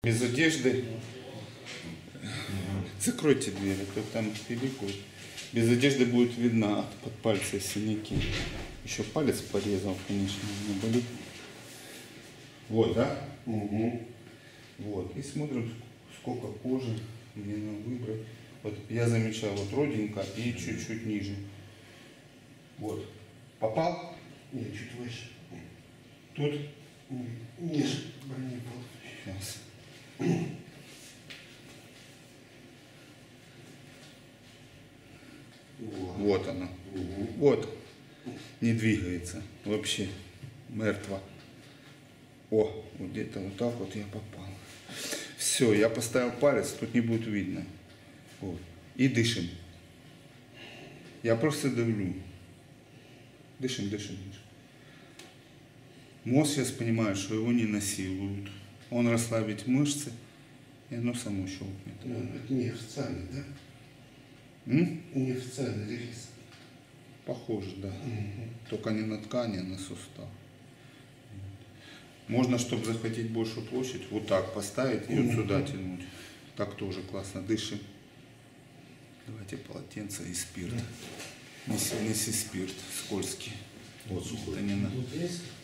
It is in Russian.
Без одежды. Закройте дверь, а то там пиликают. Без одежды будет видно под пальцы синяки. Еще палец порезал, конечно, не болит. Вот, да? Угу. Вот. И смотрим, сколько кожи мне надо выбрать. Вот я замечаю, вот родинка и чуть-чуть ниже. Вот. Попал? Нет, чуть выше. Тут? Ниже. Блин, Сейчас. Вот она. Угу. Вот. Не двигается. Вообще мертво. О, вот где-то вот так вот я попал. Все, я поставил палец, тут не будет видно. Вот. И дышим. Я просто давлю. Дышим, дышим, дышим. Мозг сейчас понимает, что его не насилуют. Он расслабит мышцы, и оно само щелкнет. Ну, это не официальный, да? Не официальный релиз. Похоже, да. Только не на ткани, а на сустав. Можно, чтобы захватить большую площадь, вот так поставить и вот сюда тянуть. Так тоже классно. Дышим. Давайте полотенце и спирт. Неси спирт скользкий. Вот сухой. Это не на... Тут есть?